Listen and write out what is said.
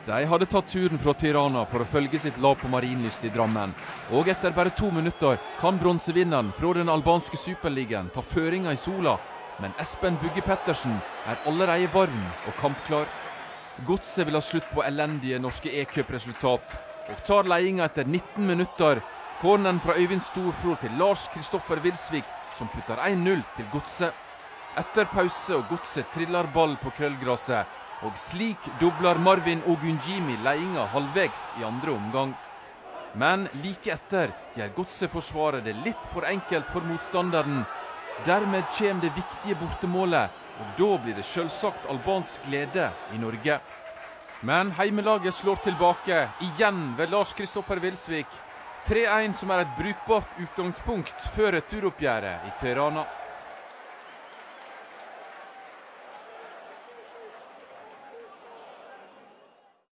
De hadde tatt turen fra Tirana for å følge sitt lag på Marienlyst i Drammen. Og etter bare 2 minutter kan bronsevinneren fra den albanske superligaen ta føringa i sola. Men Espen Bugge Pettersen er allerede varm og kampklar. Godset vil ha slutt på elendige norske e-cup-resultat, og tar ledelsen etter 19 minutter. Corneren fra Øyvind Storfror til Lars Kristoffer Wilsvik, som putter 1-0 til Godset. Etter pause og Godset trillar ball på krøllgraset, og slik dobler Marvin Ogunjimi ledelsen halvvegs i andre omgang. Men like etter gjør Godset-forsvaret det litt for enkelt for motstanderen. Dermed kommer det viktige bortemålet, og da blir det selvsagt albansk glede i Norge. Men heimelaget slår tilbake, igjen ved Lars Kristoffer Wilsvik. 3-1 som er et brukbart utgangspunkt før returoppgjøret i Tirana.